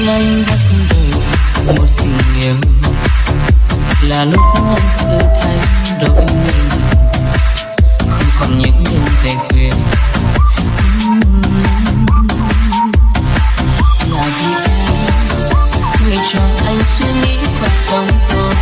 anh bắt đầu một tình yêu là lúc anh tự thay đổi mình, không còn những đêm về khuya. Là vì em người cho anh suy nghĩ và sống tốt,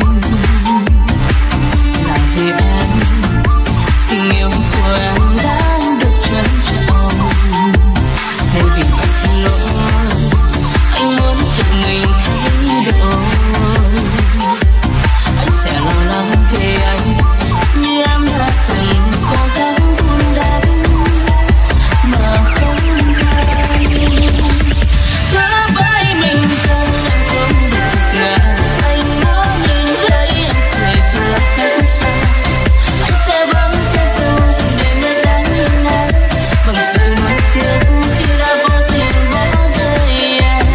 là vì em tình yêu của em đã được trân trọng. Thay vì phải xin lỗi, anh muốn tự mình thay đổi. Anh sẽ lo lắng về anh như em đã từng cố gắng vun đắp mà không hay. Cứ với mình rằng em không được ngờ, anh muốn nhìn thấy em cười dù là cách xa. Anh sẽ vẫn tiếp tục để người ta nhìn em bằng sự nuối tiếc khi đã vô tình bỏ rơi em.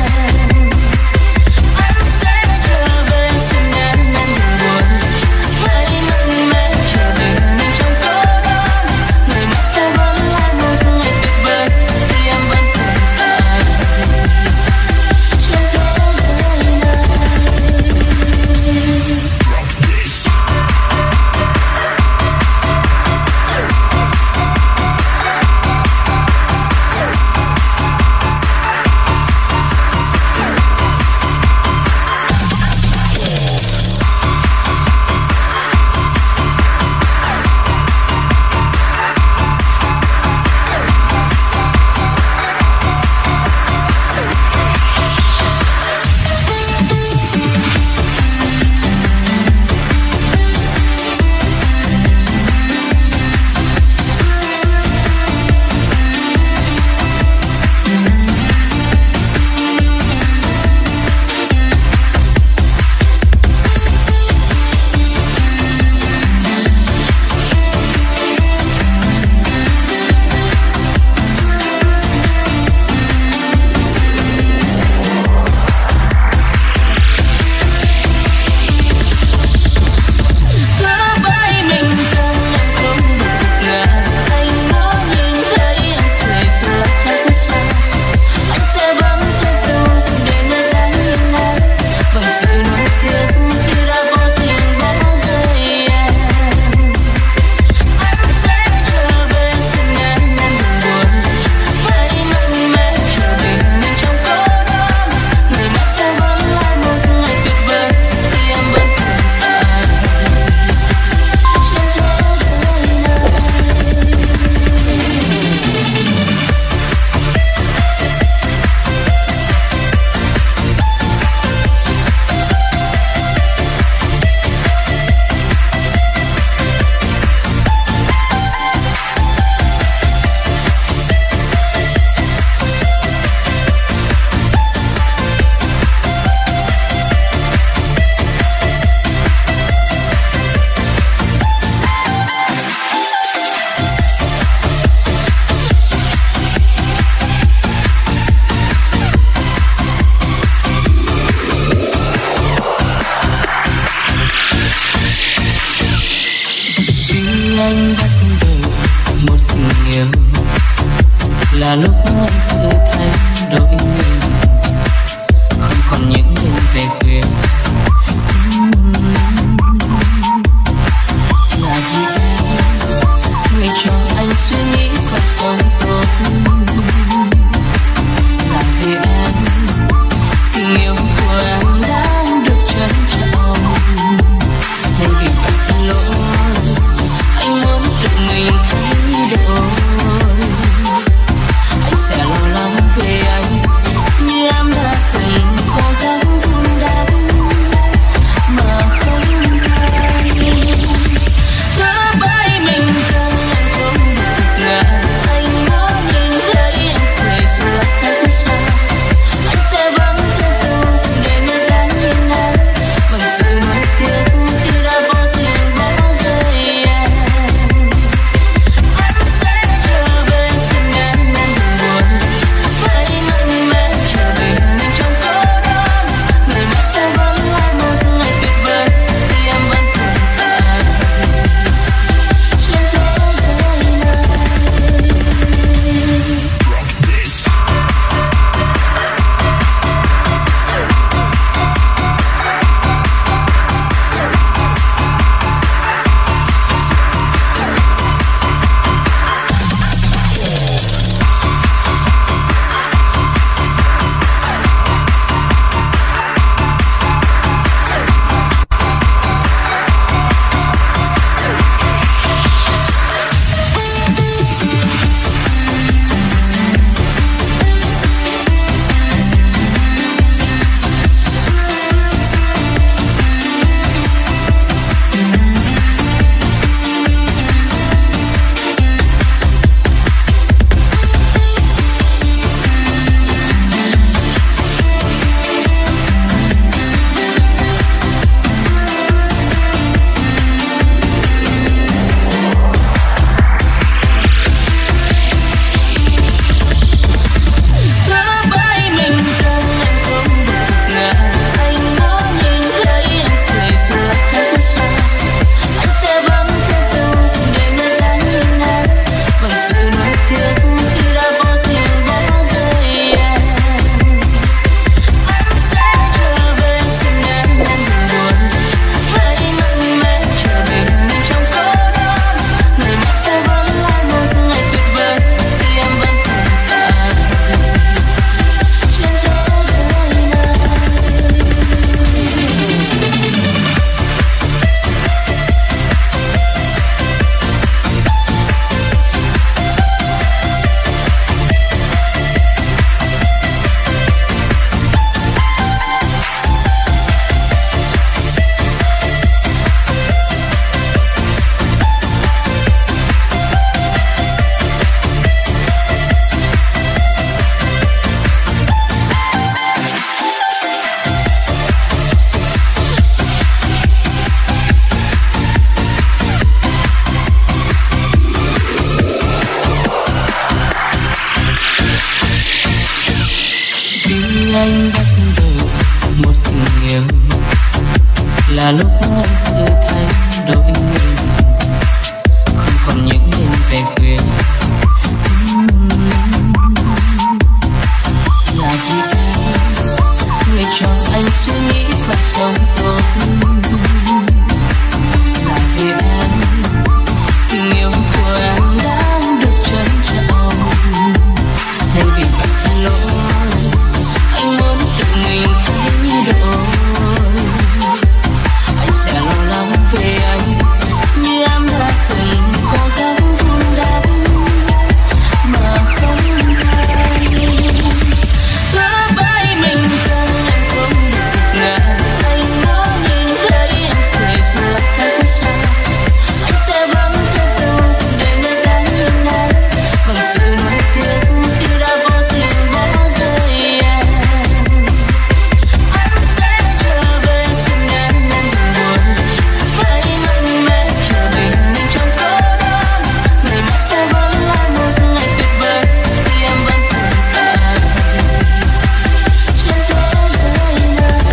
Anh sẽ trở về xin em đừng buồn, hãy mạnh mẽ trở bình minh trong cô đơn. Ngày mai sẽ vẫn là một ngày tuyệt vời khi em vẫn tồn tại trên thế giới này. Anh bắt đầu một tình yêu là lúc anh tự thay đổi mình, không còn những đêm về khuya. Là vì em người cho anh suy nghĩ và sống tốt, là vì em tình yêu của em đã được trân trọng. Thay vì phải xin lỗi, anh muốn tự mình thay đổi. Anh sẽ lo lắng về anh là lúc anh tự thấy đôi mình không còn những đêm về khuya. Là vì em người cho anh suy nghĩ và sống tốt. Là vì em tình yêu của em đang được trân trọng. Thay vì phải xin lỗi, anh muốn tự mình thay đổi. Anh sẽ lo lắng về anh như em đã từng cố gắng vun đắp mà không hay. Cứ bay mình rằng anh không được ngờ, anh ngỡ nhìn thấy em cười rồi cách xa. Anh sẽ vẫn tiếp tục để người ta nhìn anh bằng sự nuối tiếc như đã vô tình bỏ rơi em. Anh sẽ trở về xin em buồn, hãy mạnh mẽ chờ bình minh trong cô đơn. Ngày mai sẽ vẫn là một ngày tuyệt vời khi em vẫn tồn tại trên thế giới này.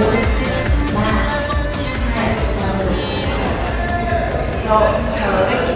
Rồi,